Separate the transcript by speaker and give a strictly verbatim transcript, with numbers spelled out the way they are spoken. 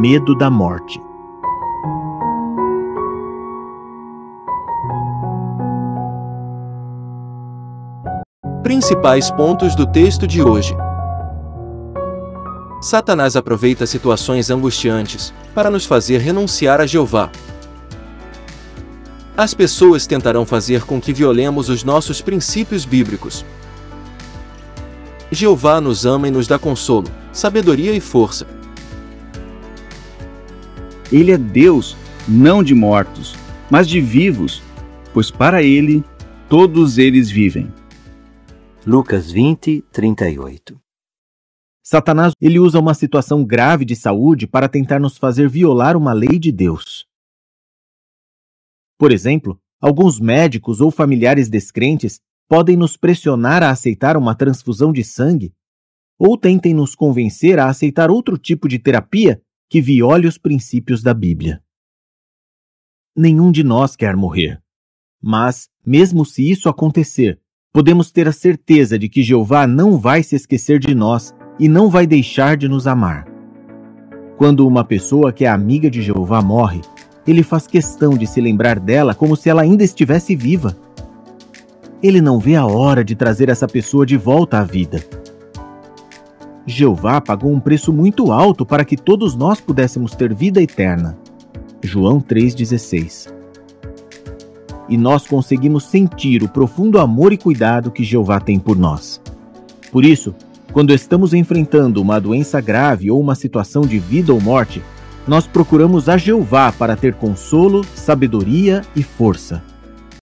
Speaker 1: medo da morte.
Speaker 2: Principais pontos do texto de hoje. Satanás aproveita situações angustiantes para nos fazer renunciar a Jeová. As pessoas tentarão fazer com que violemos os nossos princípios bíblicos. Jeová nos ama e nos dá consolo, sabedoria e força.
Speaker 3: Ele é Deus, não de mortos, mas de vivos, pois para Ele todos eles vivem.
Speaker 4: Lucas vinte, trinta e oito.
Speaker 1: Satanás, ele usa uma situação grave de saúde para tentar nos fazer violar uma lei de Deus. Por exemplo, alguns médicos ou familiares descrentes podem nos pressionar a aceitar uma transfusão de sangue, ou tentem nos convencer a aceitar outro tipo de terapia que viole os princípios da Bíblia. Nenhum de nós quer morrer. Mas, mesmo se isso acontecer, podemos ter a certeza de que Jeová não vai se esquecer de nós e não vai deixar de nos amar. Quando uma pessoa que é amiga de Jeová morre, ele faz questão de se lembrar dela como se ela ainda estivesse viva. Ele não vê a hora de trazer essa pessoa de volta à vida. Jeová pagou um preço muito alto para que todos nós pudéssemos ter vida eterna. João três, dezesseis. E nós conseguimos sentir o profundo amor e cuidado que Jeová tem por nós. Por isso, quando estamos enfrentando uma doença grave ou uma situação de vida ou morte, nós procuramos a Jeová para ter consolo, sabedoria e força.